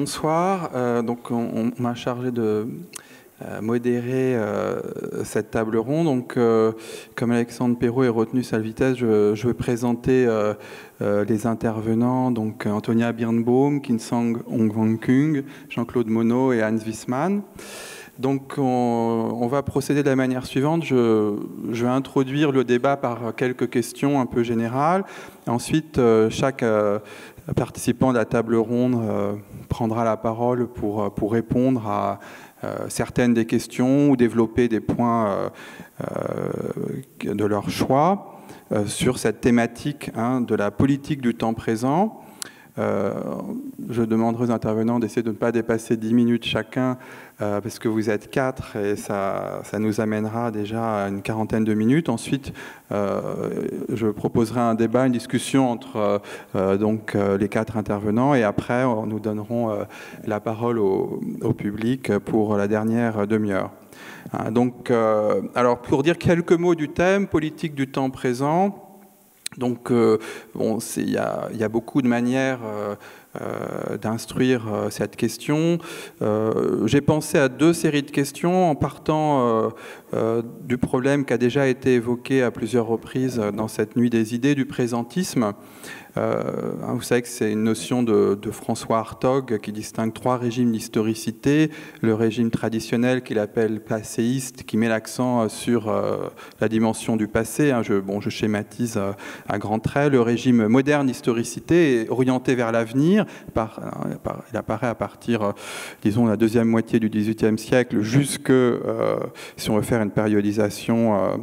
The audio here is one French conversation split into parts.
bonsoir. Donc on m'a chargé de modérer cette table ronde. Donc, comme Alexandre Perrault et Retenu à vitesse, je vais présenter les intervenants. Donc Antonia Birnbaum, Kinsang Ongwankung, Jean-Claude Monod et Hans Wisman. Donc on va procéder de la manière suivante. Je vais introduire le débat par quelques questions un peu générales. Ensuite, chaque participant de la table ronde prendra la parole pour répondre à certaines des questions ou développer des points de leur choix sur cette thématique de la politique du temps présent. Je demanderai aux intervenants d'essayer de ne pas dépasser 10 minutes chacun, parce que vous êtes 4 et ça nous amènera déjà à une quarantaine de minutes. Ensuite, je proposerai un débat, une discussion entre les 4 intervenants, et après, nous donnerons la parole au public pour la dernière demi-heure. Donc, alors, pour dire quelques mots du thème, politique du temps présent. Donc, il y a beaucoup de manières d'instruire cette question. J'ai pensé à 2 séries de questions en partant du problème qui a déjà été évoqué à plusieurs reprises dans cette nuit des idées, du présentisme. Vous savez que c'est une notion de François Hartog qui distingue 3 régimes d'historicité. Le régime traditionnel qu'il appelle passéiste, qui met l'accent sur la dimension du passé. Je schématise à grands traits. Le régime moderne d'historicité est orienté vers l'avenir. Il apparaît à partir, disons, de la deuxième moitié du XVIIIe siècle, jusque, si on veut faire une périodisation,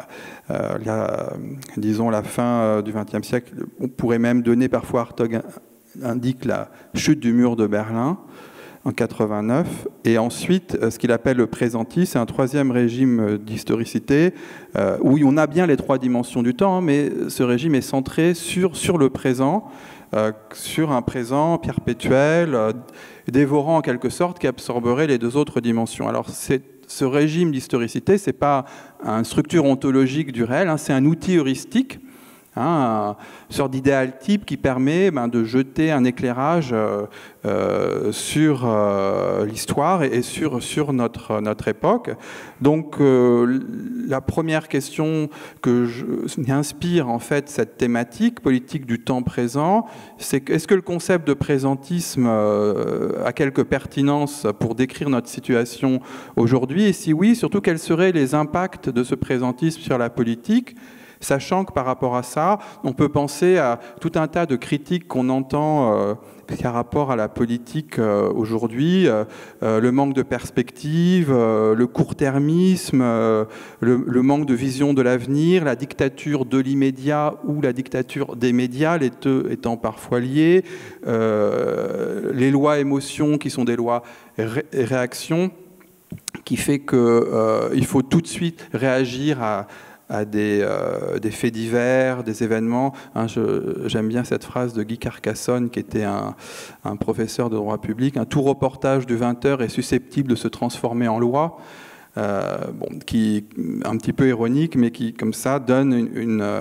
disons la fin du XXe siècle. On pourrait même donner, parfois Hartog indique la chute du mur de Berlin en 89, et ensuite ce qu'il appelle le présentisme, c'est un 3e régime d'historicité où on a bien les 3 dimensions du temps, mais ce régime est centré sur le présent, sur un présent perpétuel, dévorant en quelque sorte, qui absorberait les 2 autres dimensions. Alors ce régime d'historicité, ce n'est pas une structure ontologique du réel, c'est un outil heuristique, une sorte d'idéal type qui permet de jeter un éclairage sur l'histoire et sur notre époque. Donc la première question que m'inspire en fait cette thématique politique du temps présent, c'est est-ce que le concept de présentisme a quelque pertinence pour décrire notre situation aujourd'hui, et si oui, surtout quels seraient les impacts de ce présentisme sur la politique, sachant que par rapport à ça, on peut penser à tout un tas de critiques qu'on entend par rapport à la politique aujourd'hui, le manque de perspective, le court-termisme, le manque de vision de l'avenir, la dictature de l'immédiat ou la dictature des médias, les 2 étant parfois liés, les lois émotions qui sont des lois réactions, qui fait qu'il faut tout de suite réagir à des faits divers, des événements. J'aime bien cette phrase de Guy Carcassonne, qui était un professeur de droit public. Tout reportage de 20 heures est susceptible de se transformer en loi. Qui est un petit peu ironique, mais qui, comme ça, donne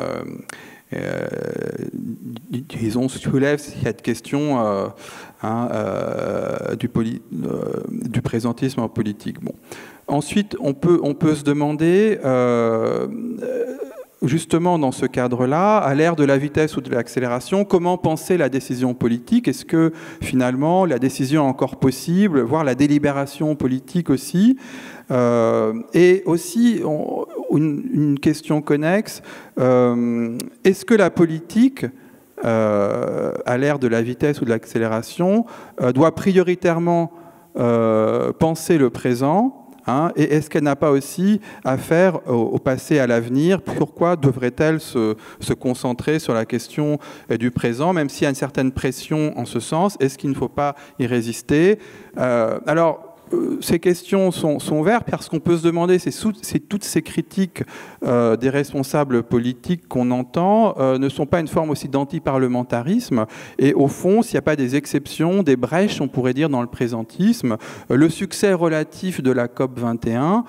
disons, soulève cette question du présentisme en politique. Ensuite, on peut se demander, justement dans ce cadre-là, à l'ère de la vitesse ou de l'accélération, comment penser la décision politique? Est-ce que finalement la décision est encore possible, voire la délibération politique aussi? Et aussi, une question connexe, est-ce que la politique, à l'ère de la vitesse ou de l'accélération, doit prioritairement penser le présent? Et est-ce qu'elle n'a pas aussi affaire au passé et à l'avenir? Pourquoi devrait-elle se concentrer sur la question du présent, même s'il y a une certaine pression en ce sens? Est-ce qu'il ne faut pas y résister? Alors, ces questions sont ouvertes parce qu'on peut se demander si toutes ces critiques des responsables politiques qu'on entend ne sont pas une forme aussi d'antiparlementarisme. Et au fond, s'il n'y a pas des exceptions, des brèches, on pourrait dire, dans le présentisme, le succès relatif de la COP21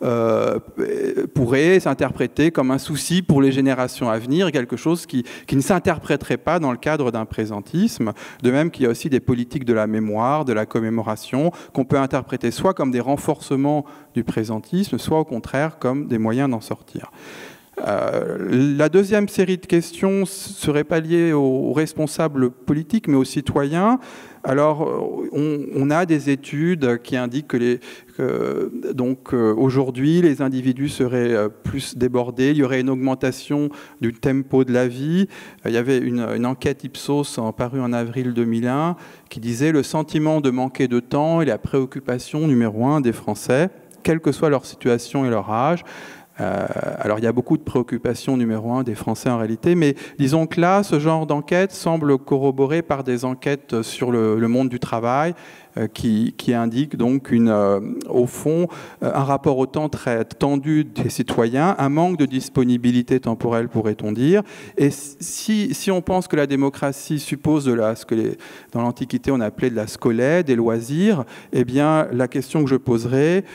pourrait s'interpréter comme un souci pour les générations à venir, quelque chose qui ne s'interpréterait pas dans le cadre d'un présentisme. De même qu'il y a aussi des politiques de la mémoire, de la commémoration, qu'on peut interpréter soit comme des renforcements du présentisme, soit au contraire comme des moyens d'en sortir. La deuxième série de questions ne serait pas liée aux responsables politiques, mais aux citoyens. Alors, on a des études qui indiquent que aujourd'hui, les individus seraient plus débordés. Il y aurait une augmentation du tempo de la vie. Il y avait une enquête Ipsos parue en avril 2001 qui disait « Le sentiment de manquer de temps est la préoccupation numéro 1 des Français, quelle que soit leur situation et leur âge ». Alors il y a beaucoup de préoccupations numéro 1 des Français en réalité, mais disons que là, ce genre d'enquête semble corroboré par des enquêtes sur le monde du travail qui indiquent donc au fond un rapport au temps très tendu des citoyens, un manque de disponibilité temporelle pourrait-on dire. Et si on pense que la démocratie suppose ce que dans l'Antiquité on appelait de la scolée, des loisirs, eh bien la question que je poserai,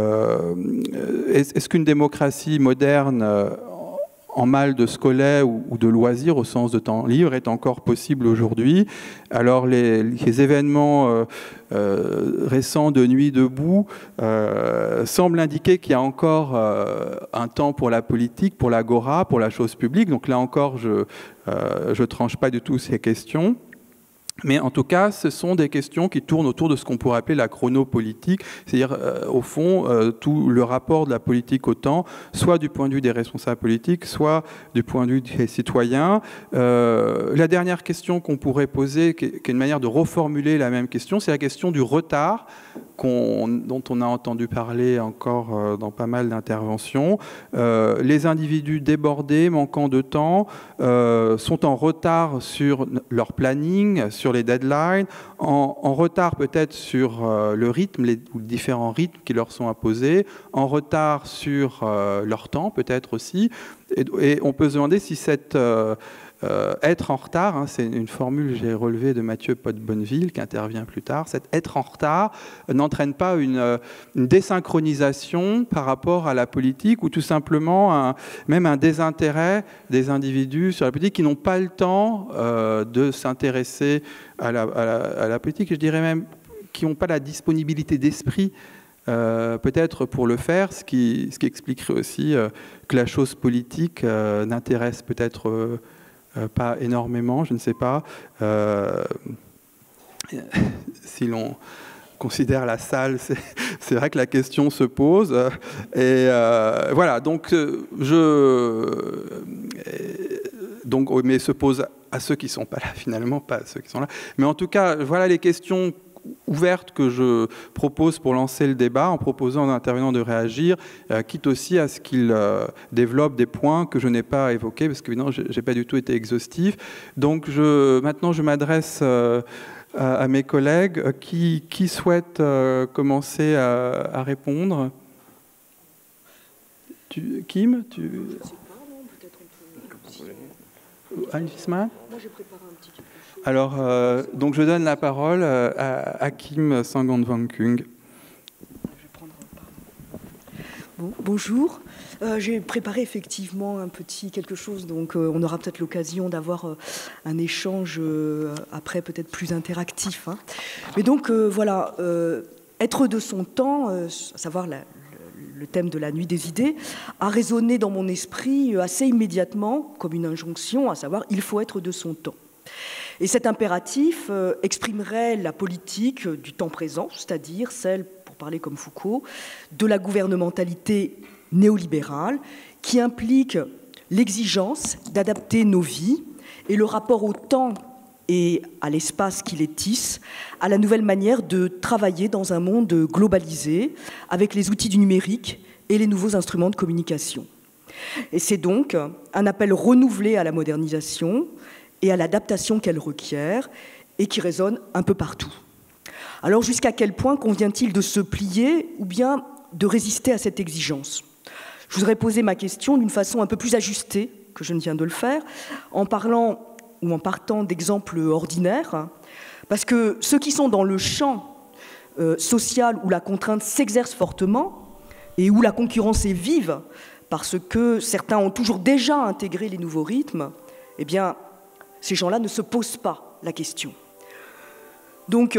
est-ce qu'une démocratie moderne en mal de scolée ou de loisirs au sens de temps libre est encore possible aujourd'hui? Alors les événements récents de Nuit debout semblent indiquer qu'il y a encore un temps pour la politique, pour l'agora, pour la chose publique. Donc là encore, je tranche pas du tout ces questions. Mais en tout cas, ce sont des questions qui tournent autour de ce qu'on pourrait appeler la chronopolitique, c'est-à-dire, au fond, tout le rapport de la politique au temps, soit du point de vue des responsables politiques, soit du point de vue des citoyens. La dernière question qu'on pourrait poser, qui est une manière de reformuler la même question, c'est la question du retard dont on a entendu parler encore dans pas mal d'interventions. Les individus débordés, manquant de temps, sont en retard sur leur planning, sur les deadlines, en retard peut-être sur le rythme, les différents rythmes qui leur sont imposés, en retard sur leur temps peut-être aussi. Et on peut se demander si cette... être en retard, c'est une formule que j'ai relevée de Mathieu Pot-Bonneville qui intervient plus tard, cet être en retard n'entraîne pas une désynchronisation par rapport à la politique ou tout simplement même un désintérêt des individus sur la politique qui n'ont pas le temps de s'intéresser à la politique, je dirais même qui n'ont pas la disponibilité d'esprit peut-être pour le faire, ce qui expliquerait aussi que la chose politique n'intéresse peut-être pas énormément, je ne sais pas. Si l'on considère la salle, c'est vrai que la question se pose. Et voilà, donc mais se pose à ceux qui ne sont pas là finalement, pas à ceux qui sont là. Mais en tout cas, voilà les questions ouverte que je propose pour lancer le débat, en proposant aux intervenants de réagir, quitte aussi à ce qu'ils développent des points que je n'ai pas évoqués, parce que évidemment, je n'ai pas du tout été exhaustif. Donc maintenant, je m'adresse à mes collègues. Qui souhaite commencer à répondre? Kim, Je ne sais pas, non, peut-être on peut... Anne Fisman ? Moi, j'ai préparé un petit... Alors, donc je donne la parole à Kim Sangantwangkung. Bonjour. J'ai préparé effectivement quelque chose, donc on aura peut-être l'occasion d'avoir un échange après peut-être plus interactif. Hein. Mais donc voilà, être de son temps, à savoir le thème de la nuit des idées, a résonné dans mon esprit assez immédiatement comme une injonction, à savoir il faut être de son temps. Et cet impératif exprimerait la politique du temps présent, c'est-à-dire celle, pour parler comme Foucault, de la gouvernementalité néolibérale qui implique l'exigence d'adapter nos vies et le rapport au temps et à l'espace qui les tisse à la nouvelle manière de travailler dans un monde globalisé avec les outils du numérique et les nouveaux instruments de communication. Et c'est donc un appel renouvelé à la modernisation et à l'adaptation qu'elle requiert et qui résonne un peu partout. Alors jusqu'à quel point convient-il de se plier ou bien de résister à cette exigence? Je voudrais poser ma question d'une façon un peu plus ajustée que je ne viens de le faire, en parlant ou en partant d'exemples ordinaires, parce que ceux qui sont dans le champ social où la contrainte s'exerce fortement et où la concurrence est vive, parce que certains ont toujours déjà intégré les nouveaux rythmes, eh bien, ces gens-là ne se posent pas la question. Donc,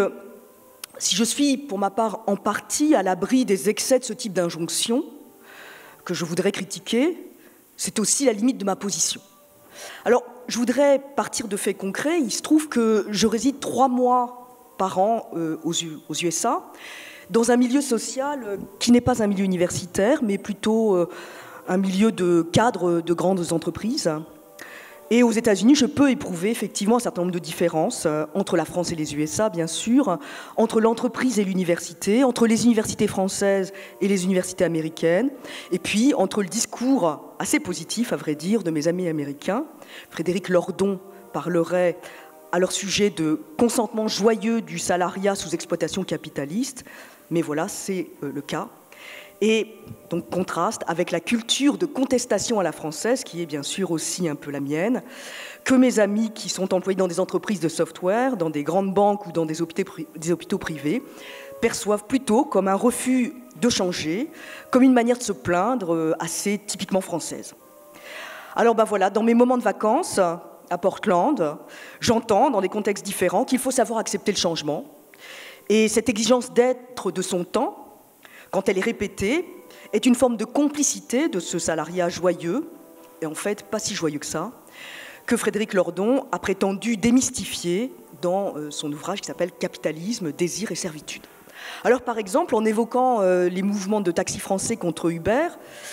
si je suis, pour ma part, en partie à l'abri des excès de ce type d'injonction que je voudrais critiquer, c'est aussi la limite de ma position. Alors, je voudrais partir de faits concrets. Il se trouve que je réside 3 mois par an aux USA, dans un milieu social qui n'est pas un milieu universitaire, mais plutôt un milieu de cadres de grandes entreprises. Et aux États-Unis, je peux éprouver effectivement un certain nombre de différences entre la France et les USA, bien sûr, entre l'entreprise et l'université, entre les universités françaises et les universités américaines, et puis entre le discours assez positif, à vrai dire, de mes amis américains. Frédéric Lordon parlerait à leur sujet de consentement joyeux du salariat sous exploitation capitaliste, mais voilà, c'est le cas. Et donc contraste avec la culture de contestation à la française, qui est bien sûr aussi un peu la mienne, que mes amis qui sont employés dans des entreprises de software, dans des grandes banques ou dans des hôpitaux privés, perçoivent plutôt comme un refus de changer, comme une manière de se plaindre assez typiquement française. Alors ben voilà, dans mes moments de vacances à Portland, j'entends dans des contextes différents qu'il faut savoir accepter le changement. Et cette exigence d'être de son temps, quand elle est répétée, est une forme de complicité de ce salariat joyeux, et en fait pas si joyeux que ça, que Frédéric Lordon a prétendu démystifier dans son ouvrage qui s'appelle « Capitalisme, désir et servitude ». Alors par exemple, en évoquant les mouvements de taxis français contre Uber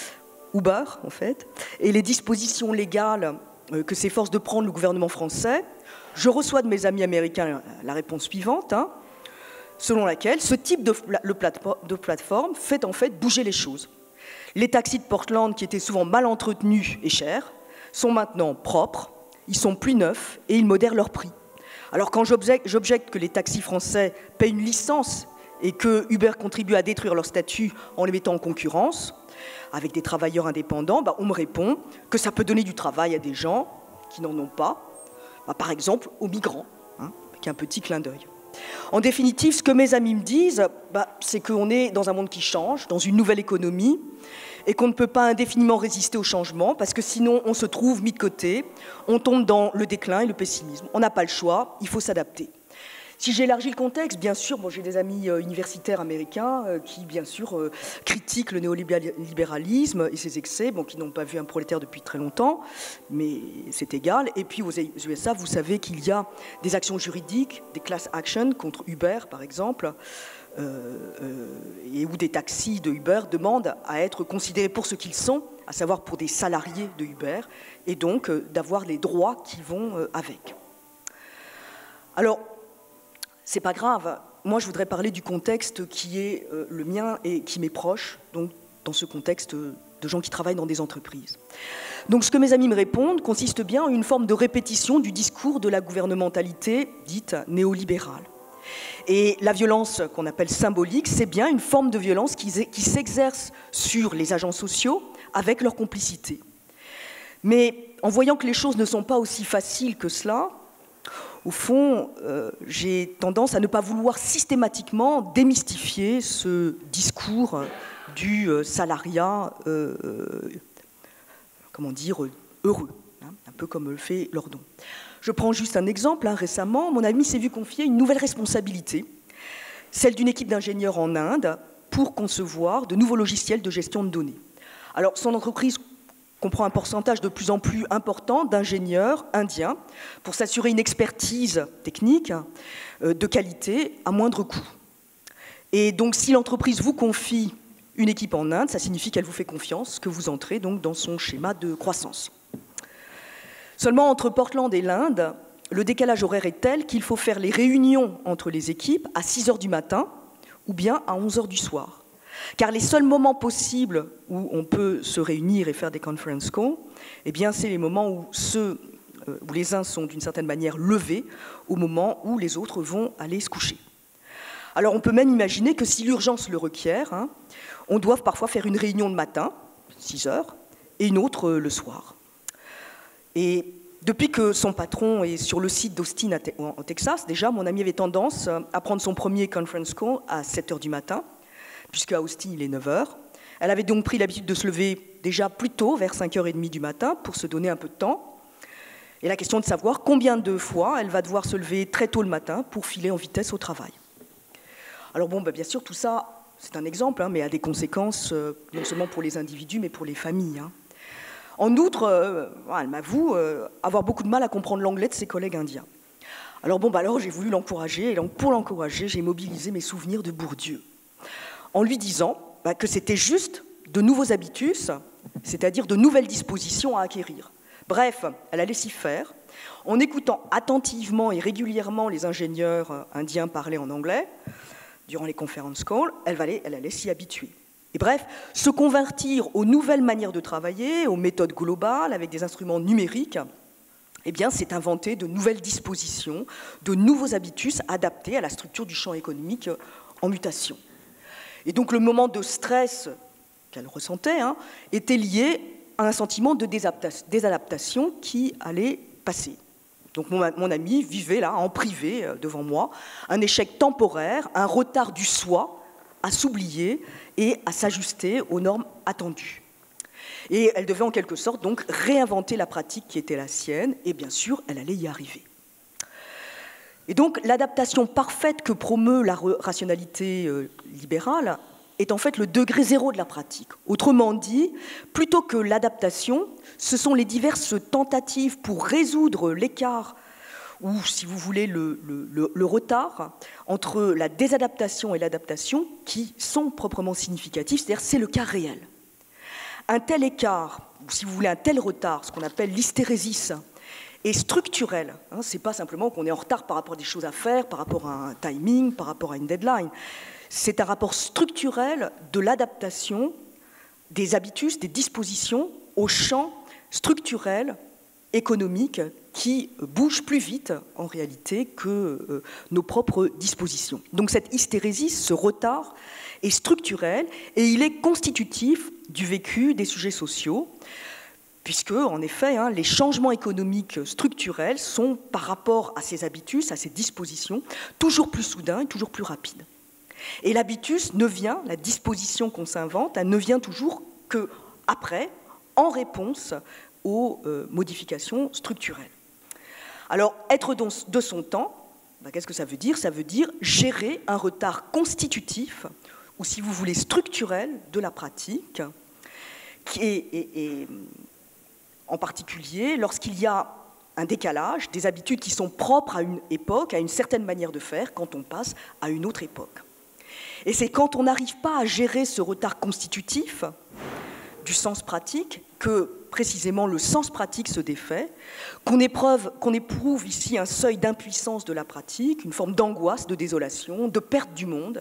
en fait, et les dispositions légales que s'efforce de prendre le gouvernement français, je reçois de mes amis américains la réponse suivante, selon laquelle ce type de plateforme fait en fait bouger les choses. Les taxis de Portland, qui étaient souvent mal entretenus et chers, sont maintenant propres, ils sont plus neufs et ils modèrent leur prix. Alors quand j'objecte que les taxis français paient une licence et que Uber contribue à détruire leur statut en les mettant en concurrence avec des travailleurs indépendants, on me répond que ça peut donner du travail à des gens qui n'en ont pas, par exemple aux migrants, avec un petit clin d'œil. En définitive, ce que mes amis me disent, c'est qu'on est dans un monde qui change, dans une nouvelle économie, et qu'on ne peut pas indéfiniment résister au changement, parce que sinon on se trouve mis de côté, on tombe dans le déclin et le pessimisme. On n'a pas le choix, il faut s'adapter. Si j'élargis le contexte, bien sûr, j'ai des amis universitaires américains qui, bien sûr, critiquent le néolibéralisme et ses excès, qui n'ont pas vu un prolétaire depuis très longtemps, mais c'est égal. Et puis aux USA, vous savez qu'il y a des actions juridiques, des class actions contre Uber, par exemple, et où des taxis de Uber demandent à être considérés pour ce qu'ils sont, à savoir pour des salariés de Uber, et donc d'avoir les droits qui vont avec. Alors, c'est pas grave. Moi, je voudrais parler du contexte qui est le mien et qui m'est proche, donc dans ce contexte de gens qui travaillent dans des entreprises. Donc, ce que mes amis me répondent consiste bien en une forme de répétition du discours de la gouvernementalité dite néolibérale. Et la violence qu'on appelle symbolique, c'est bien une forme de violence qui s'exerce sur les agents sociaux avec leur complicité. Mais en voyant que les choses ne sont pas aussi faciles que cela, au fond, j'ai tendance à ne pas vouloir systématiquement démystifier ce discours du salariat, heureux, un peu comme le fait Lordon. Je prends juste un exemple. Récemment, mon ami s'est vu confier une nouvelle responsabilité, celle d'une équipe d'ingénieurs en Inde pour concevoir de nouveaux logiciels de gestion de données. Alors, son entreprise comprend un pourcentage de plus en plus important d'ingénieurs indiens pour s'assurer une expertise technique de qualité à moindre coût. Et donc, si l'entreprise vous confie une équipe en Inde, ça signifie qu'elle vous fait confiance, que vous entrez donc dans son schéma de croissance. Seulement, entre Portland et l'Inde, le décalage horaire est tel qu'il faut faire les réunions entre les équipes à 6 h du matin ou bien à 11 h du soir. Car les seuls moments possibles où on peut se réunir et faire des conference calls, c'est les moments où les uns sont d'une certaine manière levés, au moment où les autres vont aller se coucher. Alors on peut même imaginer que si l'urgence le requiert, hein, on doit parfois faire une réunion le matin, 6 heures, et une autre le soir. Et depuis que son patron est sur le site d'Austin en Texas, déjà, mon ami avait tendance à prendre son premier conference call à 7 heures du matin, puisque à Austin, il est 9 heures. Elle avait donc pris l'habitude de se lever déjà plus tôt, vers 5h30 du matin, pour se donner un peu de temps. Et la question de savoir combien de fois elle va devoir se lever très tôt le matin pour filer en vitesse au travail. Alors bon, bien sûr, tout ça, c'est un exemple, hein, mais a des conséquences non seulement pour les individus, mais pour les familles. Hein. En outre, elle m'avoue avoir beaucoup de mal à comprendre l'anglais de ses collègues indiens. Alors bon, alors j'ai voulu l'encourager, et donc pour l'encourager, j'ai mobilisé mes souvenirs de Bourdieu, en lui disant que c'était juste de nouveaux habitus, c'est-à-dire de nouvelles dispositions à acquérir. Bref, elle allait s'y faire, en écoutant attentivement et régulièrement les ingénieurs indiens parler en anglais, durant les conference calls, elle allait s'y habituer. Et bref, se convertir aux nouvelles manières de travailler, aux méthodes globales, avec des instruments numériques, eh bien, c'est inventer de nouvelles dispositions, de nouveaux habitus adaptés à la structure du champ économique en mutation. Et donc, le moment de stress qu'elle ressentait était lié à un sentiment de désadaptation qui allait passer. Donc, mon ami vivait là, en privé, devant moi, un échec temporaire, un retard du soi à s'oublier et à s'ajuster aux normes attendues. Et elle devait en quelque sorte donc réinventer la pratique qui était la sienne, et bien sûr, elle allait y arriver. Et donc, l'adaptation parfaite que promeut la rationalité libérale est en fait le degré zéro de la pratique. Autrement dit, plutôt que l'adaptation, ce sont les diverses tentatives pour résoudre l'écart ou, si vous voulez, le retard entre la désadaptation et l'adaptation qui sont proprement significatifs, c'est-à-dire c'est le cas réel. Un tel écart, ou si vous voulez un tel retard, ce qu'on appelle l'hystérésis, est structurel. Ce n'est pas simplement qu'on est en retard par rapport à des choses à faire, par rapport à un timing, par rapport à une deadline. C'est un rapport structurel de l'adaptation des habitus, des dispositions au champ structurel économique qui bouge plus vite en réalité que nos propres dispositions. Donc cette hystérésis, ce retard, est structurel et il est constitutif du vécu des sujets sociaux, puisque, en effet, les changements économiques structurels sont, par rapport à ces habitus, à ces dispositions, toujours plus soudains et toujours plus rapides. Et l'habitus ne vient, la disposition qu'on s'invente, elle ne vient toujours qu'après, en réponse aux modifications structurelles. Alors, être de son temps, qu'est-ce que ça veut dire? Ça veut dire gérer un retard constitutif, ou si vous voulez structurel, de la pratique, qui est en particulier lorsqu'il y a un décalage des habitudes qui sont propres à une époque, à une certaine manière de faire, quand on passe à une autre époque. Et c'est quand on n'arrive pas à gérer ce retard constitutif du sens pratique que précisément le sens pratique se défait, qu'on éprouve ici un seuil d'impuissance de la pratique, une forme d'angoisse, de désolation, de perte du monde,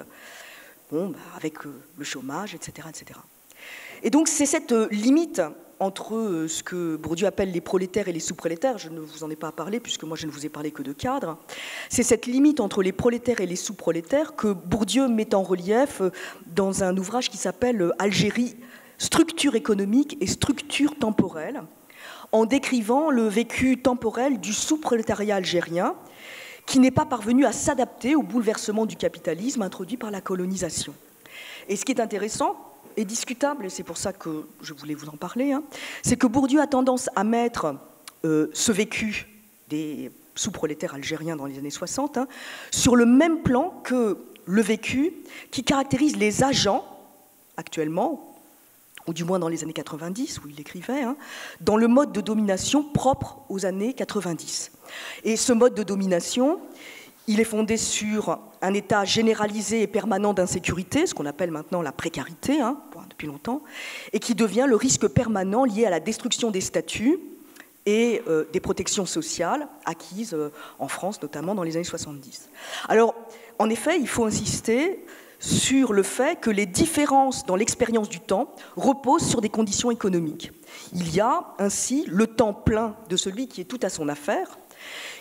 avec le chômage, etc., etc. Et donc c'est cette limite entre ce que Bourdieu appelle les prolétaires et les sous-prolétaires, je ne vous en ai pas parlé puisque moi je ne vous ai parlé que de cadres, c'est cette limite entre les prolétaires et les sous-prolétaires que Bourdieu met en relief dans un ouvrage qui s'appelle « Algérie, structure économique et structure temporelle », en décrivant le vécu temporel du sous-prolétariat algérien qui n'est pas parvenu à s'adapter au bouleversement du capitalisme introduit par la colonisation. Et ce qui est intéressant, et discutable, et c'est pour ça que je voulais vous en parler, c'est que Bourdieu a tendance à mettre ce vécu des sous-prolétaires algériens dans les années 60 sur le même plan que le vécu qui caractérise les agents actuellement, ou du moins dans les années 90, où il écrivait, dans le mode de domination propre aux années 90. Et ce mode de domination, il est fondé sur un état généralisé et permanent d'insécurité, ce qu'on appelle maintenant la précarité, depuis longtemps, et qui devient le risque permanent lié à la destruction des statuts et des protections sociales acquises en France, notamment dans les années 70. Alors, en effet, il faut insister sur le fait que les différences dans l'expérience du temps reposent sur des conditions économiques. Il y a ainsi le temps plein de celui qui est tout à son affaire,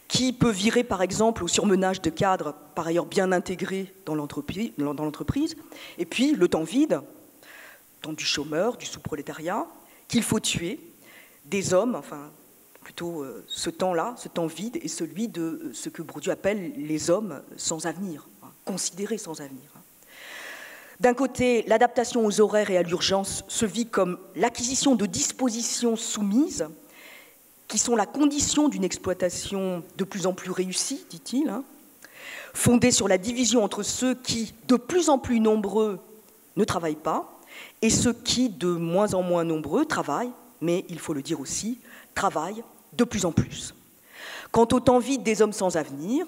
qui peut virer par exemple au surmenage de cadres par ailleurs bien intégrés dans l'entreprise, et puis le temps vide, temps du chômeur, du sous-prolétariat, qu'il faut tuer, des hommes, enfin plutôt ce temps-là, ce temps vide, est celui de ce que Bourdieu appelle les hommes sans avenir, considérés sans avenir. D'un côté, l'adaptation aux horaires et à l'urgence se vit comme l'acquisition de dispositions soumises, qui sont la condition d'une exploitation de plus en plus réussie, dit-il, fondée sur la division entre ceux qui, de plus en plus nombreux, ne travaillent pas, et ceux qui, de moins en moins nombreux, travaillent, mais il faut le dire aussi, travaillent de plus en plus. Quant au temps vide des hommes sans avenir,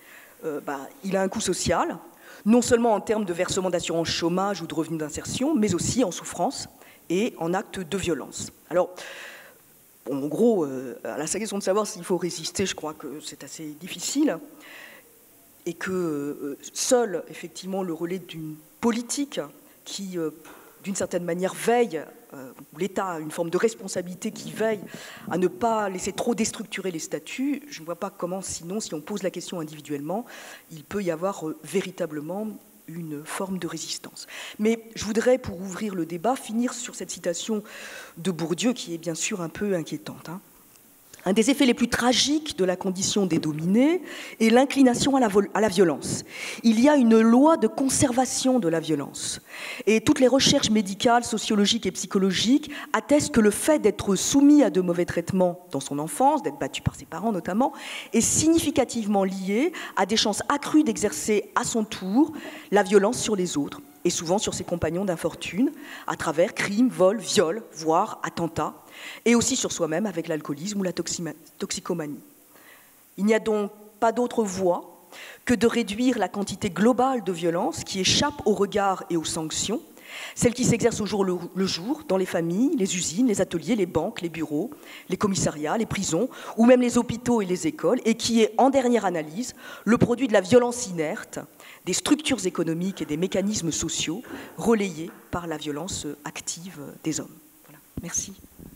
il a un coût social, non seulement en termes de versement d'assurance chômage ou de revenus d'insertion, mais aussi en souffrance et en actes de violence. Alors, en gros, à la question de savoir s'il faut résister, je crois que c'est assez difficile et que seul, effectivement, le relais d'une politique qui, d'une certaine manière, veille, où l'État a une forme de responsabilité qui veille à ne pas laisser trop déstructurer les statuts, je ne vois pas comment, sinon, si on pose la question individuellement, il peut y avoir véritablement une forme de résistance. Mais je voudrais, pour ouvrir le débat, finir sur cette citation de Bourdieu qui est bien sûr un peu inquiétante. Un des effets les plus tragiques de la condition des dominés est l'inclination à la violence. Il y a une loi de conservation de la violence. Et toutes les recherches médicales, sociologiques et psychologiques attestent que le fait d'être soumis à de mauvais traitements dans son enfance, d'être battu par ses parents notamment, est significativement lié à des chances accrues d'exercer à son tour la violence sur les autres, et souvent sur ses compagnons d'infortune, à travers crimes, vols, viols, voire attentats, et aussi sur soi-même avec l'alcoolisme ou la toxicomanie. Il n'y a donc pas d'autre voie que de réduire la quantité globale de violence qui échappe au regard et aux sanctions, celle qui s'exerce au jour le jour dans les familles, les usines, les ateliers, les banques, les bureaux, les commissariats, les prisons, ou même les hôpitaux et les écoles, et qui est, en dernière analyse, le produit de la violence inerte, des structures économiques et des mécanismes sociaux relayés par la violence active des hommes. Voilà. Merci.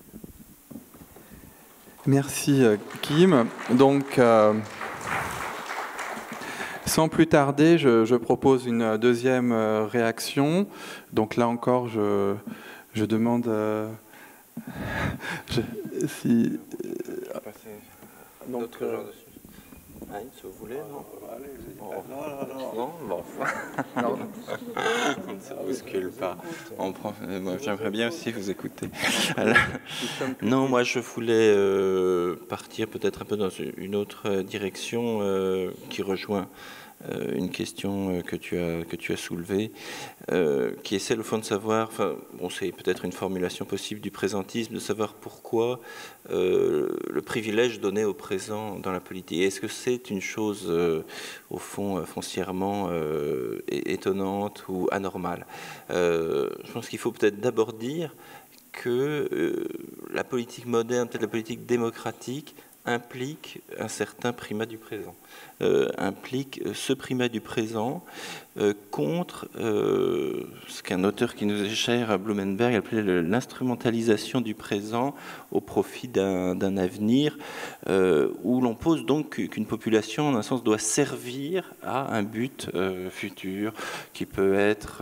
Merci Kim. Donc, sans plus tarder, je propose une deuxième réaction. Donc là encore, je demande si... Donc, si vous voulez, non? Non, bon. On ne se bouscule pas. Moi, j'aimerais bien aussi vous écouter. Alors, non, moi, je voulais partir peut-être un peu dans une autre direction qui rejoint une question que tu as soulevée, qui est celle au fond de savoir, bon, c'est peut-être une formulation possible du présentisme, de savoir pourquoi le privilège donné au présent dans la politique. Est-ce que c'est une chose au fond foncièrement étonnante ou anormale? Je pense qu'il faut peut-être d'abord dire que la politique moderne, peut-être la politique démocratique, implique un certain primat du présent, implique ce primat du présent contre ce qu'un auteur qui nous est cher, Blumenberg, appelait l'instrumentalisation du présent au profit d'un avenir où l'on pose donc qu'une population, en un sens, doit servir à un but futur qui peut être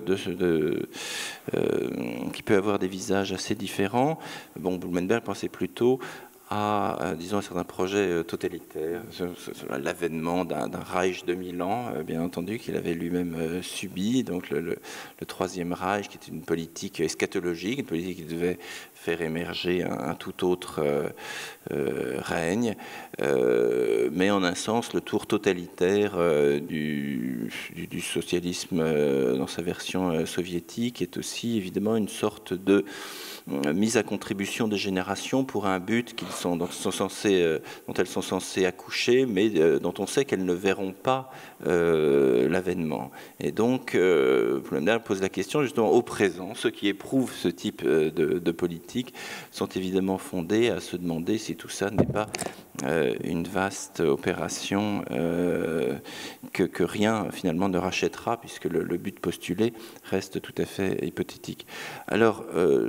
qui peut avoir des visages assez différents. Bon, Blumenberg pensait plutôt à, disons, un certain projet totalitaire, l'avènement d'un Reich de 1000 ans, bien entendu, qu'il avait lui-même subi, donc le Troisième Reich, qui était une politique eschatologique, une politique qui devait faire émerger un tout autre règne, mais en un sens, le tour totalitaire du socialisme dans sa version soviétique est aussi évidemment une sorte de mise à contribution des générations pour un but dont elles sont censées accoucher, mais dont on sait qu'elles ne verront pas l'avènement. Et donc, Blumenberg pose la question justement au présent. Ceux qui éprouvent ce type de politique sont évidemment fondés à se demander si tout ça n'est pas une vaste opération que rien finalement ne rachètera, puisque le but postulé reste tout à fait hypothétique. Alors, sans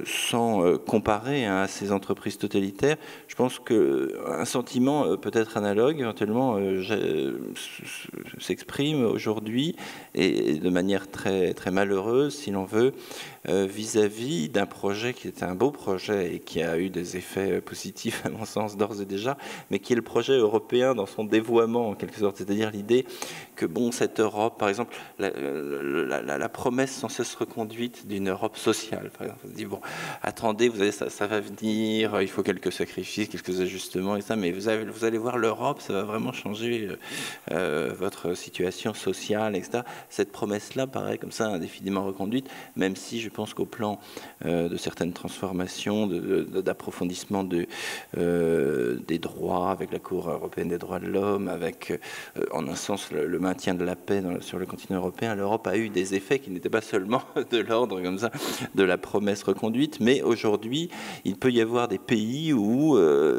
effectivement comparé à ces entreprises totalitaires, je pense qu'un sentiment peut-être analogue éventuellement s'exprime aujourd'hui et de manière très, très malheureuse, si l'on veut, vis-à-vis d'un projet qui était un beau projet et qui a eu des effets positifs à mon sens d'ores et déjà, mais qui est le projet européen dans son dévoiement en quelque sorte, c'est-à-dire l'idée que bon, cette Europe, par exemple, la promesse sans cesse reconduite d'une Europe sociale, par exemple, on se dit bon, attendez, vous allez, ça va venir, il faut quelques sacrifices, quelques ajustements et ça, mais vous allez voir l'Europe, ça va vraiment changer votre situation sociale, etc. Cette promesse-là paraît comme ça indéfiniment reconduite, même si je pense qu'au plan de certaines transformations, d'approfondissement des droits avec la Cour européenne des droits de l'homme, avec en un sens le maintien de la paix sur le continent européen, l'Europe a eu des effets qui n'étaient pas seulement de l'ordre comme ça de la promesse reconduite, mais aujourd'hui il peut y avoir des pays où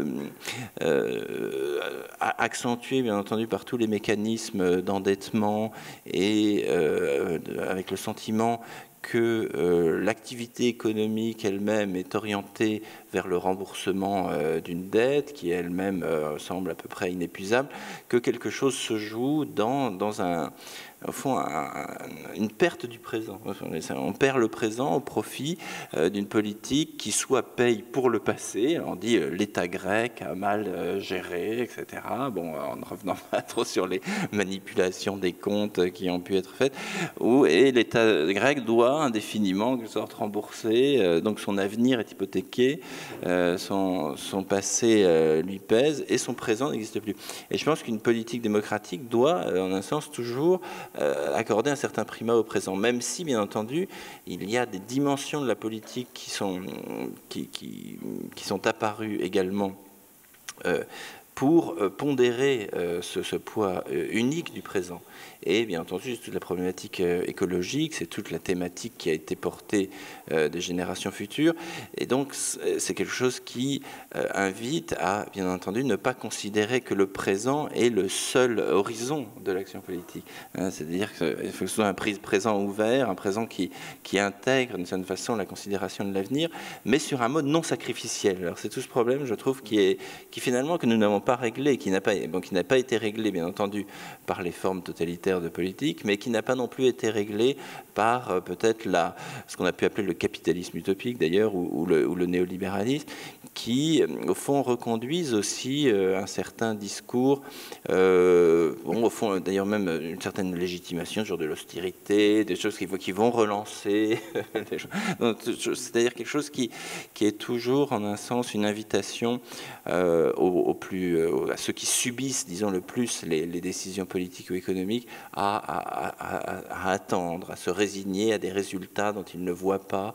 accentués bien entendu par tous les mécanismes d'endettement et avec le sentiment que l'activité économique elle-même est orientée vers le remboursement d'une dette qui elle-même semble à peu près inépuisable, que quelque chose se joue dans au fond, une perte du présent. On perd le présent au profit d'une politique qui soit paye pour le passé. On dit l'État grec a mal géré, etc. Bon, en ne revenant pas trop sur les manipulations des comptes qui ont pu être faites. Et l'État grec doit indéfiniment, en quelque sorte, rembourser. Donc son avenir est hypothéqué, son passé lui pèse et son présent n'existe plus. Et je pense qu'une politique démocratique doit, en un sens, toujours accorder un certain primat au présent, même si, bien entendu, il y a des dimensions de la politique qui sont apparues également pour pondérer ce poids unique du présent. Et bien entendu, toute la problématique écologique, c'est toute la thématique qui a été portée des générations futures. Et donc, c'est quelque chose qui invite à, bien entendu, ne pas considérer que le présent est le seul horizon de l'action politique. C'est-à-dire qu'il faut que ce soit un présent ouvert, un présent qui intègre d'une certaine façon la considération de l'avenir, mais sur un mode non sacrificiel. Alors c'est tout ce problème, je trouve, qui finalement que nous n'avons pas réglé, qui n'a pas été réglé, bien entendu, par les formes totalitaires de politique, mais qui n'a pas non plus été réglé par peut-être ce qu'on a pu appeler le capitalisme utopique d'ailleurs, ou le néolibéralisme, qui au fond reconduisent aussi un certain discours, au fond d'ailleurs même une certaine légitimation, genre de l'austérité, des choses qui vont relancer, c'est-à-dire quelque chose qui est toujours en un sens une invitation à ceux qui subissent, disons, le plus les décisions politiques ou économiques à attendre, à se résigner à des résultats dont ils ne voient pas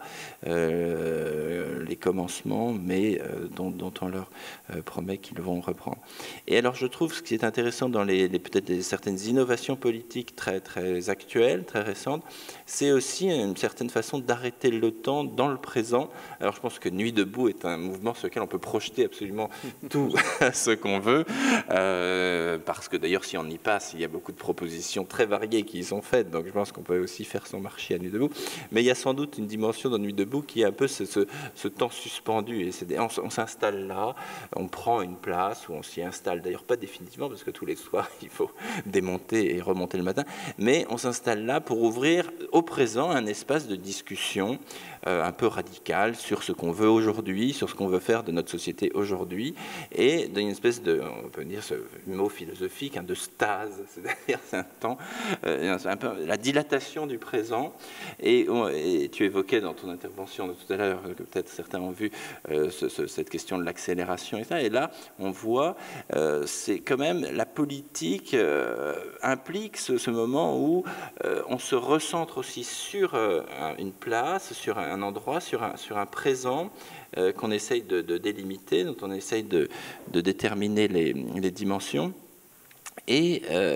les commencements, mais dont on leur promet qu'ils vont reprendre. Et alors je trouve ce qui est intéressant dans peut-être certaines innovations politiques très, très actuelles, très récentes, c'est aussi une certaine façon d'arrêter le temps dans le présent. Alors je pense que Nuit debout est un mouvement sur lequel on peut projeter absolument tout ce qu'on veut, parce que d'ailleurs si on y passe, il y a beaucoup de propositions très variées qui y sont faites, donc je pense qu'on peut aussi faire son marché à Nuit debout. Mais il y a sans doute une dimension dans Nuit debout qui est un peu ce temps suspendu, et on s'installe là, on prend une place où on s'y installe, d'ailleurs pas définitivement, parce que tous les soirs il faut démonter et remonter le matin, mais on s'installe là pour ouvrir au présent un espace de discussion un peu radical sur ce qu'on veut aujourd'hui, sur ce qu'on veut faire de notre société aujourd'hui, et d'une espèce de, on peut dire ce mot philosophique, de stase, c'est-à-dire c'est un temps, un peu la dilatation du présent, et tu évoquais dans ton intervention de tout à l'heure, que peut-être certains ont vu cette question de l'accélération, et là on voit, c'est quand même la politique implique ce moment où on se recentre aussi sur une place, sur un endroit, sur un présent qu'on essaye de délimiter, dont on essaye de déterminer les dimensions. Et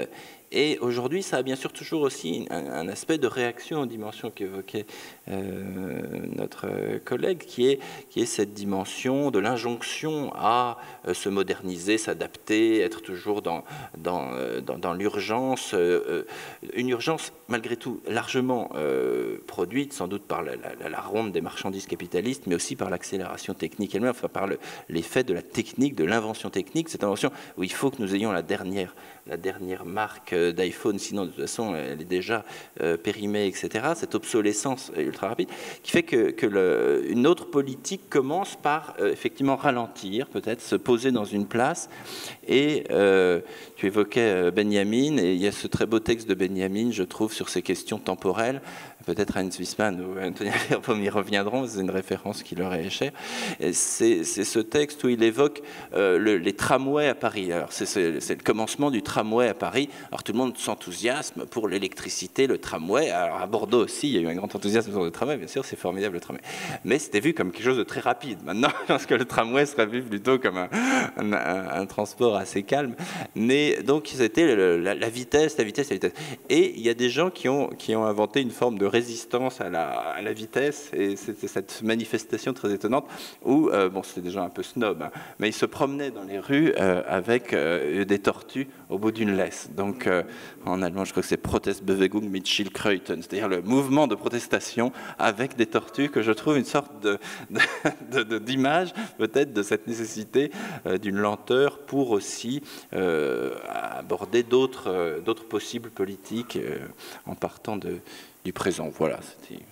Et aujourd'hui, ça a bien sûr toujours aussi un aspect de réaction aux dimensions qu'évoquait notre collègue, qui est cette dimension de l'injonction à se moderniser, s'adapter, être toujours dans l'urgence, une urgence malgré tout largement produite sans doute par la ronde des marchandises capitalistes, mais aussi par l'accélération technique elle-même, enfin par l'effet de la technique, de l'invention technique, cette invention où il faut que nous ayons la dernière marque d'iPhone, sinon de toute façon elle est déjà périmée, etc. Cette obsolescence ultra rapide qui fait qu'une autre politique commence par effectivement ralentir, peut-être se poser dans une place. Et tu évoquais Benjamin, et il y a ce très beau texte de Benjamin, je trouve, sur ces questions temporelles. Peut-être Heinz Wiesmann ou Antonia Verboom y reviendront, c'est une référence qui leur est chère. C'est ce texte où il évoque les tramways à Paris. Alors c'est le commencement du tramway à Paris. Alors tout le monde s'enthousiasme pour l'électricité, le tramway. Alors à Bordeaux aussi, il y a eu un grand enthousiasme sur le tramway, bien sûr, c'est formidable le tramway. Mais c'était vu comme quelque chose de très rapide. Maintenant, je pense que le tramway serait vu plutôt comme un transport assez calme. Mais donc c'était la vitesse. Et il y a des gens qui ont inventé une forme de résistance à la vitesse, et c'était cette manifestation très étonnante où, bon, c'était déjà un peu snob, hein, mais ils se promenaient dans les rues avec des tortues au bout d'une laisse. Donc, en allemand, je crois que c'est Protestbewegung mit Schildkröten, c'est-à-dire le mouvement de protestation avec des tortues, que je trouve une sorte d'image, peut-être, de cette nécessité d'une lenteur pour aussi aborder d'autres possibles politiques en partant du présent. Voilà, c'était...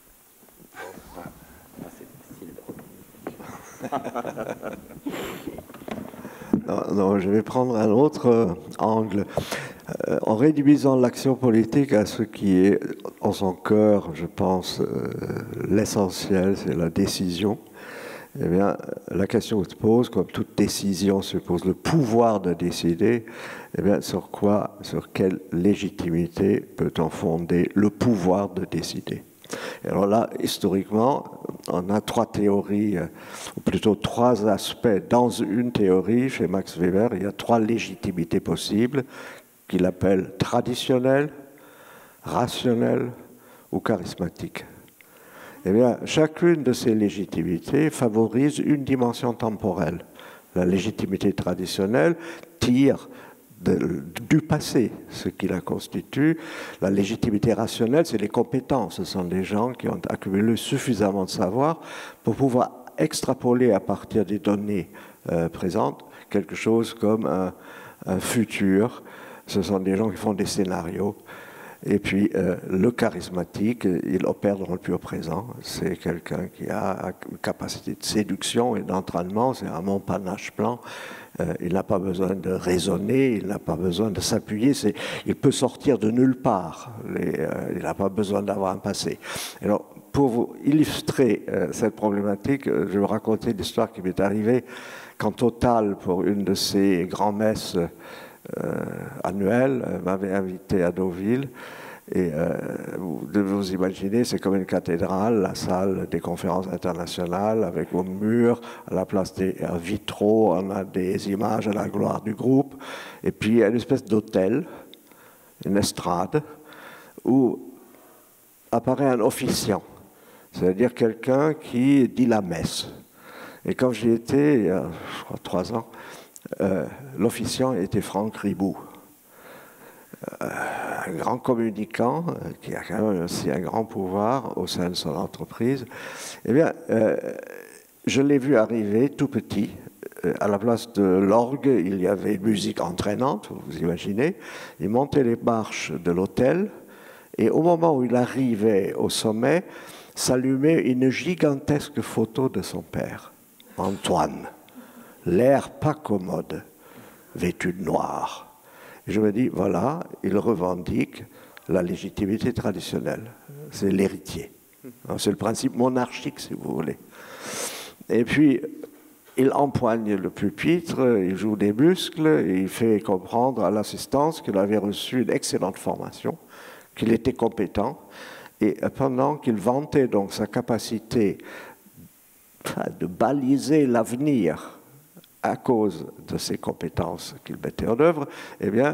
Non, je vais prendre un autre angle. En réduisant l'action politique à ce qui est en son cœur, je pense, l'essentiel, c'est la décision. Eh bien, la question se pose, comme toute décision se pose, le pouvoir de décider, eh bien, sur quelle légitimité peut-on fonder le pouvoir de décider? Et alors là, historiquement, on a trois théories, ou plutôt trois aspects. Dans une théorie, chez Max Weber, il y a trois légitimités possibles, qu'il appelle traditionnelles, rationnelles ou charismatiques. Eh bien, chacune de ces légitimités favorise une dimension temporelle. La légitimité traditionnelle tire du passé ce qui la constitue. La légitimité rationnelle, c'est les compétences. Ce sont des gens qui ont accumulé suffisamment de savoir pour pouvoir extrapoler à partir des données présentes quelque chose comme un futur. Ce sont des gens qui font des scénarios. Et puis, le charismatique, il opère dans le pur présent. C'est quelqu'un qui a une capacité de séduction et d'entraînement. C'est un bon panache blanc. Il n'a pas besoin de raisonner, il n'a pas besoin de s'appuyer. Il peut sortir de nulle part. Il n'a pas besoin d'avoir un passé. Alors, pour vous illustrer cette problématique, je vais vous raconter une histoire qui m'est arrivée quand Total, pour une de ses grands-messes annuelles, m'avait invité à Deauville. Et vous devez vous imaginer, c'est comme une cathédrale, la salle des conférences internationales, avec au mur, à la place des vitraux, on a des images à la gloire du groupe. Et puis il y a une espèce d'hôtel, une estrade, où apparaît un officiant, c'est-à-dire quelqu'un qui dit la messe. Et quand j'y étais, il y a, je crois, 3 ans, l'officiant était Franck Ribou. Un grand communicant qui a quand même aussi un grand pouvoir au sein de son entreprise. Eh bien, je l'ai vu arriver tout petit. À la place de l'orgue, il y avait une musique entraînante, vous imaginez. Il montait les marches de l'hôtel et au moment où il arrivait au sommet, s'allumait une gigantesque photo de son père, Antoine, l'air pas commode, vêtu de noir. Je me dis, voilà, il revendique la légitimité traditionnelle. C'est l'héritier. C'est le principe monarchique, si vous voulez. Et puis, il empoigne le pupitre, il joue des muscles, et il fait comprendre à l'assistance qu'il avait reçu une excellente formation, qu'il était compétent, et pendant qu'il vantait donc sa capacité de baliser l'avenir à cause de ses compétences qu'il mettait en œuvre, eh bien,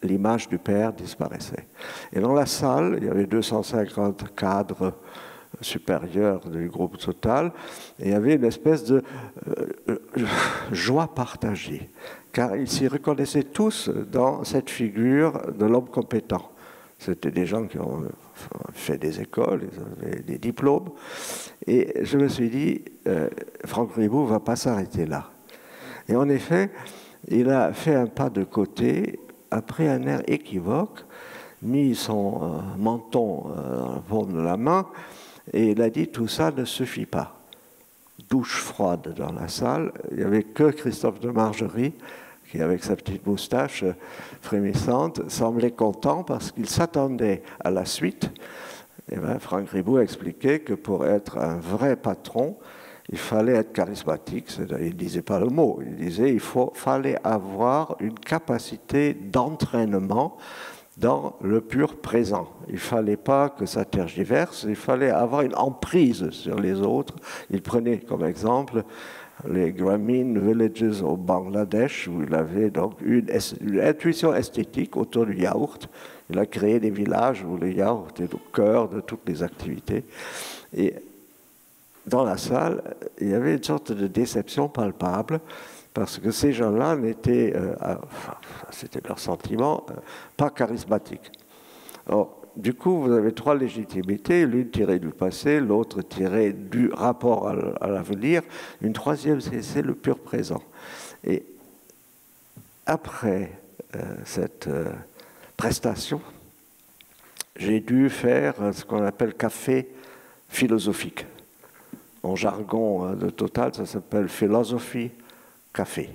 l'image du père disparaissait. Et dans la salle, il y avait 250 cadres supérieurs du groupe Total, et il y avait une espèce de joie partagée, car ils s'y reconnaissaient tous dans cette figure de l'homme compétent. C'était des gens qui ont fait des écoles, ils avaient des diplômes, et je me suis dit, Franck Ribot ne va pas s'arrêter là. Et en effet, il a fait un pas de côté, après un air équivoque, mis son menton dans la paume de la main, et il a dit tout ça ne suffit pas. Douche froide dans la salle, il n'y avait que Christophe de Margerie, qui avec sa petite moustache frémissante, semblait content parce qu'il s'attendait à la suite. Et bien, Franck Ribot expliquait que pour être un vrai patron, il fallait être charismatique, il ne disait pas le mot, il disait qu'il fallait avoir une capacité d'entraînement dans le pur présent. Il ne fallait pas que ça tergiverse, il fallait avoir une emprise sur les autres. Il prenait comme exemple les Grameen Villages au Bangladesh, où il avait donc une intuition esthétique autour du yaourt. Il a créé des villages où le yaourt est au cœur de toutes les activités. Et dans la salle, il y avait une sorte de déception palpable, parce que ces gens-là n'étaient, c'était leur sentiment, pas charismatiques. Alors, du coup, vous avez trois légitimités, l'une tirée du passé, l'autre tirée du rapport à l'avenir, une troisième, c'est le pur présent. Et après cette prestation, j'ai dû faire ce qu'on appelle café philosophique. En jargon de Total, ça s'appelle philosophie café.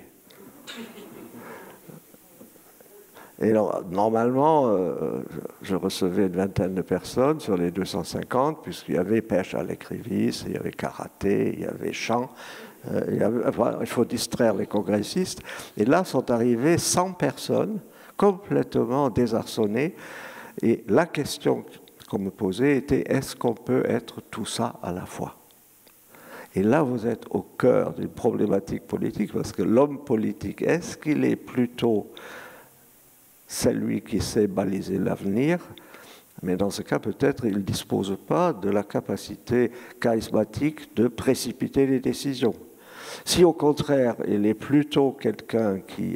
Et alors, normalement, je recevais une vingtaine de personnes sur les 250, puisqu'il y avait pêche à l'écrivisse, il y avait karaté, il y avait chant. Il faut distraire les congressistes. Et là sont arrivées 100 personnes complètement désarçonnées. Et la question qu'on me posait était, est-ce qu'on peut être tout ça à la fois ? Et là, vous êtes au cœur d'une problématique politique, parce que l'homme politique, est-ce qu'il est plutôt celui qui sait baliser l'avenir? Mais dans ce cas, peut-être, il ne dispose pas de la capacité charismatique de précipiter les décisions. Si, au contraire, il est plutôt quelqu'un qui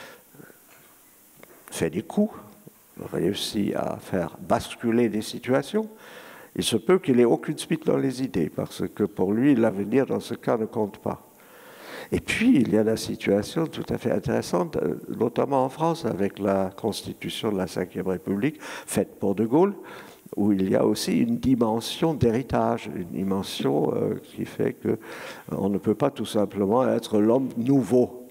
fait des coups, réussit à faire basculer des situations, il se peut qu'il n'ait aucune suite dans les idées, parce que pour lui, l'avenir, dans ce cas, ne compte pas. Et puis, il y a la situation tout à fait intéressante, notamment en France, avec la constitution de la Ve République, faite pour De Gaulle, où il y a aussi une dimension d'héritage, une dimension qui fait qu'on ne peut pas tout simplement être l'homme nouveau.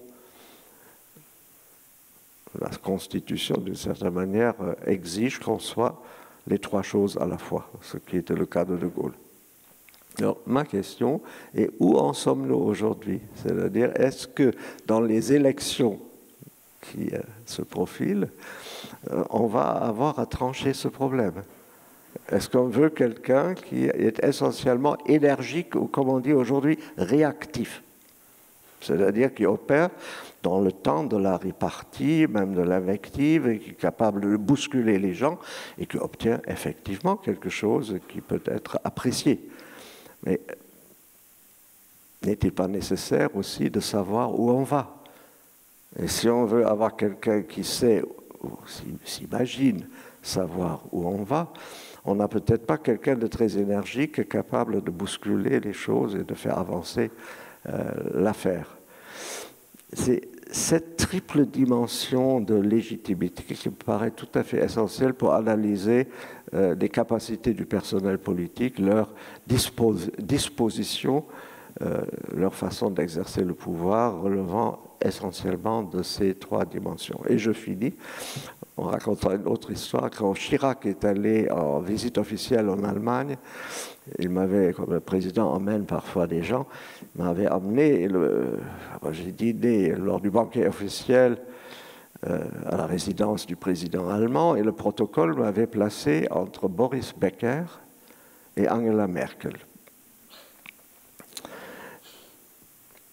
La constitution, d'une certaine manière, exige qu'on soit les trois choses à la fois, ce qui était le cas de De Gaulle. Alors, ma question est, où en sommes-nous aujourd'hui? C'est-à-dire, est-ce que dans les élections qui se profilent, on va avoir à trancher ce problème? Est-ce qu'on veut quelqu'un qui est essentiellement énergique ou, comme on dit aujourd'hui, réactif? C'est-à-dire qui opère dans le temps de la répartie, même de l'invective, et qui est capable de bousculer les gens et qui obtient effectivement quelque chose qui peut être apprécié. Mais n'est-il pas nécessaire aussi de savoir où on va? Et si on veut avoir quelqu'un qui sait, ou s'imagine savoir où on va, on n'a peut-être pas quelqu'un de très énergique capable de bousculer les choses et de faire avancer l'affaire. C'est cette triple dimension de légitimité qui me paraît tout à fait essentielle pour analyser les capacités du personnel politique, leur disposition, leur façon d'exercer le pouvoir, relevant essentiellement de ces trois dimensions. Et je finis en racontant une autre histoire. Quand Chirac est allé en visite officielle en Allemagne, il m'avait, comme le président emmène parfois des gens, il m'avait emmené, j'ai dîné lors du banquet officiel à la résidence du président allemand, et le protocole m'avait placé entre Boris Becker et Angela Merkel.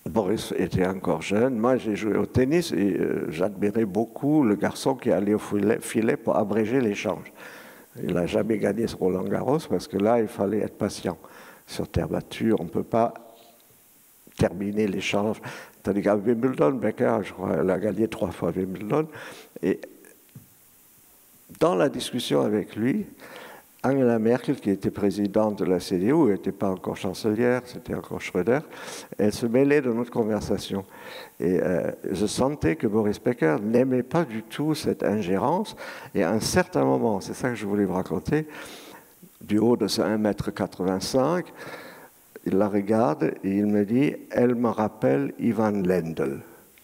Boris était encore jeune. Moi, j'ai joué au tennis et j'admirais beaucoup le garçon qui allait au filet pour abréger l'échange. Il n'a jamais gagné ce Roland-Garros parce que là, il fallait être patient. Sur terre battue, on ne peut pas terminer l'échange. Tandis qu'à Wimbledon, Becker, je crois, elle a gagné 3 fois Wimbledon. Et dans la discussion avec lui, Angela Merkel, qui était présidente de la CDU, elle n'était pas encore chancelière, c'était encore Schröder, elle se mêlait de notre conversation. Et je sentais que Boris Becker n'aimait pas du tout cette ingérence. Et à un certain moment, c'est ça que je voulais vous raconter, du haut de ce 1,85 m, il la regarde et il me dit « Elle me rappelle Ivan Lendl ».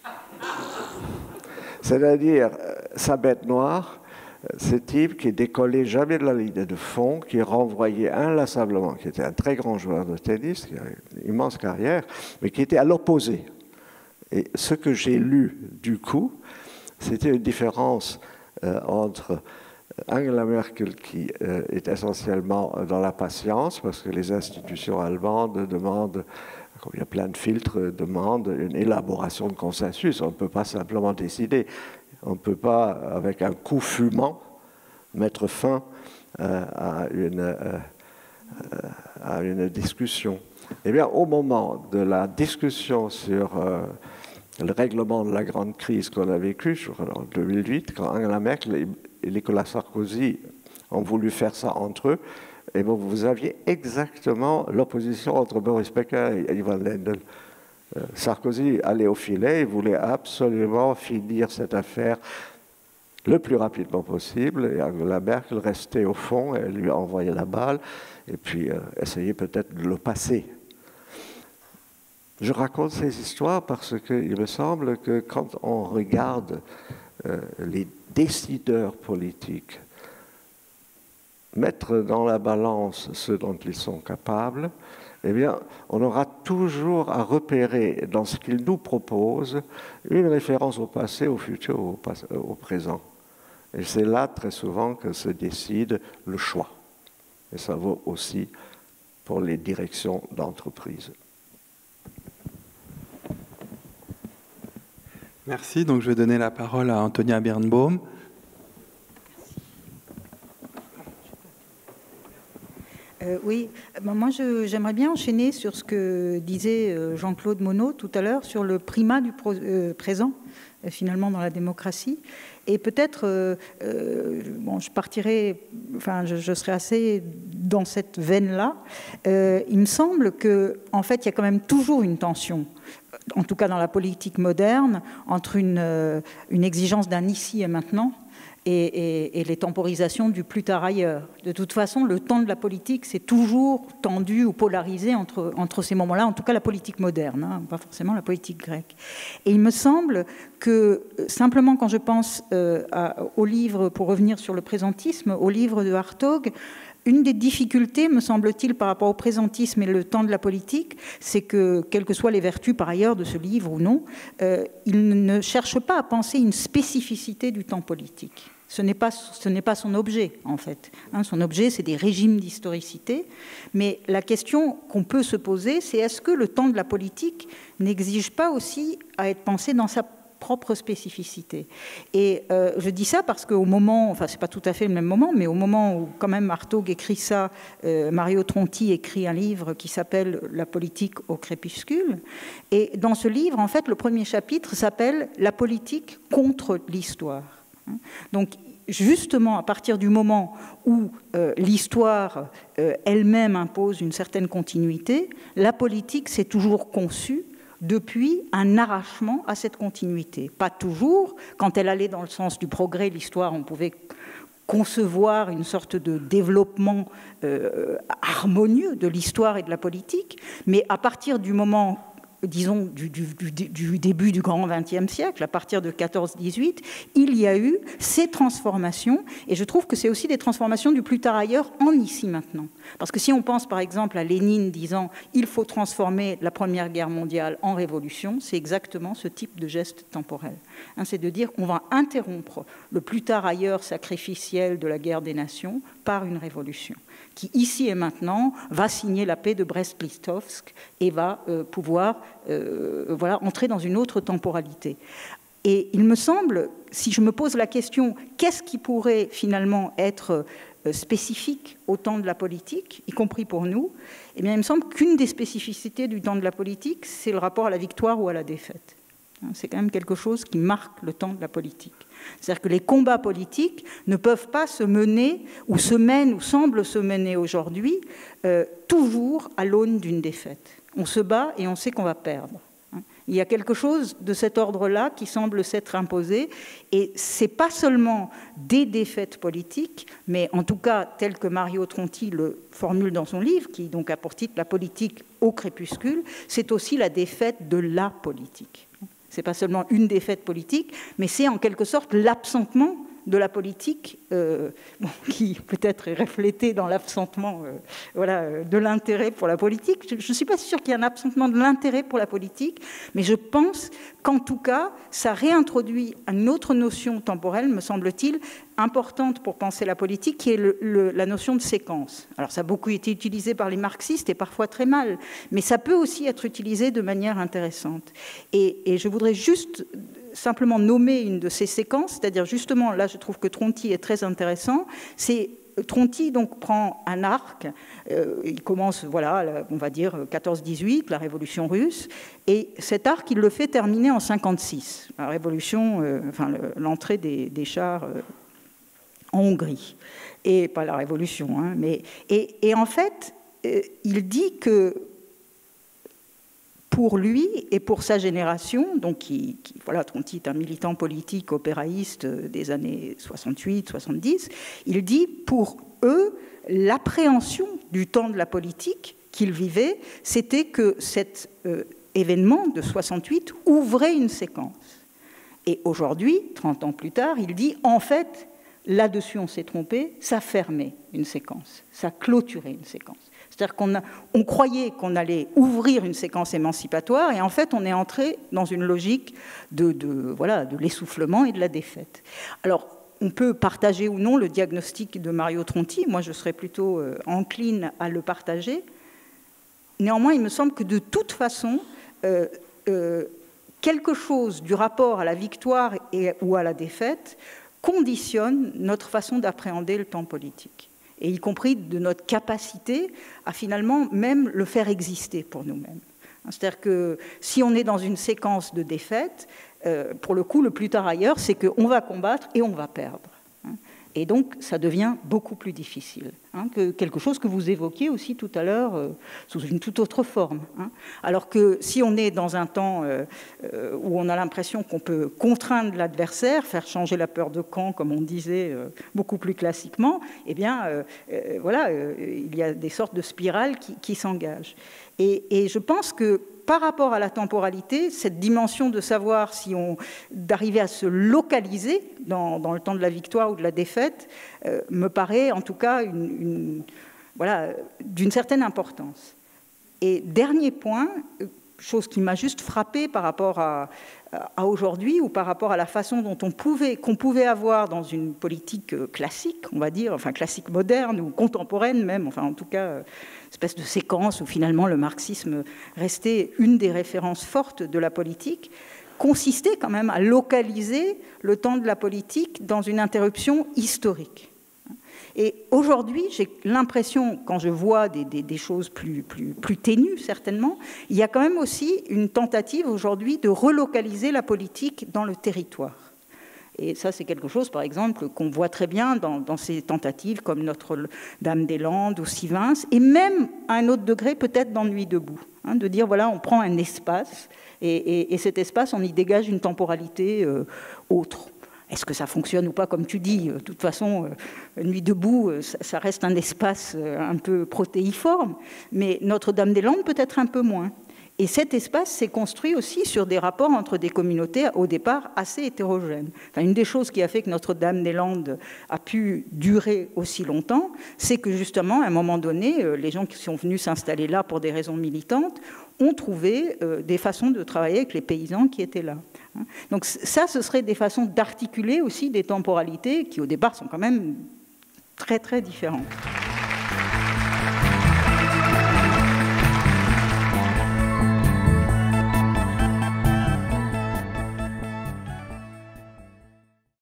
C'est-à-dire, sa bête noire, ce type qui décollait jamais de la ligne de fond, qui renvoyait inlassablement, qui était un très grand joueur de tennis, qui a une immense carrière, mais qui était à l'opposé. Et ce que j'ai lu, du coup, c'était une différence entre Angela Merkel, qui est essentiellement dans la patience, parce que les institutions allemandes demandent, comme il y a plein de filtres, demandent une élaboration de consensus. On ne peut pas simplement décider. On ne peut pas, avec un coup fumant, mettre fin à une discussion. Eh bien, au moment de la discussion sur le règlement de la grande crise qu'on a vécue en 2008, quand Angela Merkel et Nicolas Sarkozy ont voulu faire ça entre eux, et bon, vous aviez exactement l'opposition entre Boris Becker et Ivan Lendl. Sarkozy allait au filet, il voulait absolument finir cette affaire le plus rapidement possible, et Angela Merkel restait au fond, elle lui envoyait la balle, et puis essayait peut-être de le passer. Je raconte ces histoires parce qu'il me semble que quand on regarde les décideurs politiques mettre dans la balance ce dont ils sont capables, eh bien, on aura toujours à repérer dans ce qu'ils nous proposent une référence au passé, au futur, au présent. Et c'est là, très souvent, que se décide le choix. Et ça vaut aussi pour les directions d'entreprise. Merci. Donc, je vais donner la parole à Antonia Birnbaum. Oui, moi j'aimerais bien enchaîner sur ce que disait Jean-Claude Monod tout à l'heure sur le primat du présent, finalement, dans la démocratie. Et peut-être, bon, je partirai, enfin, je serai assez dans cette veine-là. Il me semble qu'en fait, il y a quand même toujours une tension, en tout cas dans la politique moderne, entre une exigence d'un ici et maintenant, et les temporisations du plus tard ailleurs. De toute façon, le temps de la politique, c'est toujours tendu ou polarisé entre ces moments-là, en tout cas la politique moderne, hein, pas forcément la politique grecque. Et il me semble que, simplement quand je pense au livre, pour revenir sur le présentisme, au livre de Hartog, une des difficultés, me semble-t-il, par rapport au présentisme et le temps de la politique, c'est que, quelles que soient les vertus par ailleurs de ce livre ou non, il ne cherche pas à penser une spécificité du temps politique. Ce n'est pas son objet, en fait. Hein, son objet, c'est des régimes d'historicité. Mais la question qu'on peut se poser, c'est est-ce que le temps de la politique n'exige pas aussi à être pensé dans sa propre spécificité. Et je dis ça parce qu'au moment, enfin c'est pas tout à fait le même moment, mais au moment où quand même Hartog écrit ça, Mario Tronti écrit un livre qui s'appelle « La politique au crépuscule ». Et dans ce livre, en fait, le premier chapitre s'appelle « La politique contre l'histoire ». Donc, justement, à partir du moment où l'histoire elle-même impose une certaine continuité, la politique s'est toujours conçue depuis un arrachement à cette continuité. Pas toujours. Quand elle allait dans le sens du progrès, l'histoire, on pouvait concevoir une sorte de développement harmonieux de l'histoire et de la politique, mais à partir du moment, disons, du début du grand XXe siècle, à partir de 14-18, il y a eu ces transformations, et je trouve que c'est aussi des transformations du plus tard ailleurs en ici maintenant. Parce que si on pense par exemple à Lénine disant « il faut transformer la Première Guerre mondiale en révolution », c'est exactement ce type de geste temporel. Hein, c'est de dire qu'on va interrompre le plus tard ailleurs sacrificiel de la guerre des nations par une révolution. qui, ici et maintenant, va signer la paix de Brest-Litovsk et va pouvoir entrer dans une autre temporalité. Et il me semble, si je me pose la question, qu'est-ce qui pourrait finalement être spécifique au temps de la politique, y compris pour nous, eh bien, il me semble qu'une des spécificités du temps de la politique, c'est le rapport à la victoire ou à la défaite. C'est quand même quelque chose qui marque le temps de la politique. C'est-à-dire que les combats politiques ne peuvent pas se mener, ou se mènent, ou semblent se mener aujourd'hui, toujours à l'aune d'une défaite. On se bat et on sait qu'on va perdre. Il y a quelque chose de cet ordre-là qui semble s'être imposé, et ce n'est pas seulement des défaites politiques, mais en tout cas, tel que Mario Tronti le formule dans son livre, qui donc a pour titre « La politique au crépuscule », c'est aussi la défaite de la politique. Ce n'est pas seulement une défaite politique, mais c'est en quelque sorte l'absentement de la politique, qui peut-être est reflété dans l'absentement de l'intérêt pour la politique. Je ne suis pas sûre qu'il y ait un absentement de l'intérêt pour la politique, mais je pense qu'en tout cas, ça réintroduit une autre notion temporelle, me semble-t-il, importante pour penser la politique, qui est la notion de séquence. Alors ça a beaucoup été utilisé par les marxistes et parfois très mal, mais ça peut aussi être utilisé de manière intéressante. Et je voudrais juste simplement nommer une de ces séquences, c'est-à-dire justement, là je trouve que Tronti est très intéressant, c'est Tronti donc prend un arc, il commence, voilà, on va dire 14-18, la révolution russe, et cet arc il le fait terminer en 56, la révolution, l'entrée des chars en Hongrie, et pas la révolution, hein, mais et en fait, il dit que pour lui et pour sa génération, donc voilà, Tronti est un militant politique opéraïste des années 68-70, il dit pour eux, l'appréhension du temps de la politique qu'ils vivaient, c'était que cet événement de 68 ouvrait une séquence. Et aujourd'hui, 30 ans plus tard, il dit en fait, là-dessus on s'est trompé, ça fermait une séquence, ça clôturait une séquence. C'est-à-dire qu'on croyait qu'on allait ouvrir une séquence émancipatoire et en fait on est entré dans une logique de l'essoufflement et de la défaite. Alors on peut partager ou non le diagnostic de Mario Tronti, moi je serais plutôt encline à le partager. Néanmoins il me semble que de toute façon quelque chose du rapport à la victoire ou à la défaite conditionne notre façon d'appréhender le temps politique, et y compris de notre capacité à finalement même le faire exister pour nous-mêmes. C'est-à-dire que si on est dans une séquence de défaite, pour le coup, le plus tard ailleurs, c'est qu'on va combattre et on va perdre. Et donc, ça devient beaucoup plus difficile. Que quelque chose que vous évoquiez aussi tout à l'heure, sous une toute autre forme. Alors que si on est dans un temps où on a l'impression qu'on peut contraindre l'adversaire, faire changer la peur de camp, comme on disait beaucoup plus classiquement, eh bien, il y a des sortes de spirales qui s'engagent. Et je pense que par rapport à la temporalité, cette dimension de savoir d'arriver à se localiser dans le temps de la victoire ou de la défaite, me paraît en tout cas d'une certaine importance. Et dernier point, chose qui m'a juste frappée par rapport à aujourd'hui, ou par rapport à la façon dont qu'on pouvait avoir dans une politique classique, on va dire, enfin classique moderne ou contemporaine même, enfin en tout cas, espèce de séquence où finalement le marxisme restait une des références fortes de la politique, consistait quand même à localiser le temps de la politique dans une interruption historique. Et aujourd'hui, j'ai l'impression, quand je vois des choses plus ténues, certainement, il y a quand même aussi une tentative aujourd'hui de relocaliser la politique dans le territoire. Et ça, c'est quelque chose, par exemple, qu'on voit très bien dans ces tentatives comme Notre-Dame-des-Landes ou Sivins, et même à un autre degré, peut-être dans Nuit debout, de dire, voilà, on prend un espace, et cet espace, on y dégage une temporalité autre. Est-ce que ça fonctionne ou pas, comme tu dis? De toute façon, Nuit debout, ça reste un espace un peu protéiforme, mais Notre-Dame-des-Landes peut-être un peu moins. Et cet espace s'est construit aussi sur des rapports entre des communautés, au départ, assez hétérogènes. Enfin, une des choses qui a fait que Notre-Dame-des-Landes a pu durer aussi longtemps, c'est que justement, à un moment donné, les gens qui sont venus s'installer là pour des raisons militantes ont trouvé des façons de travailler avec les paysans qui étaient là. Donc ça, ce serait des façons d'articuler aussi des temporalités qui, au départ, sont quand même très, très différentes.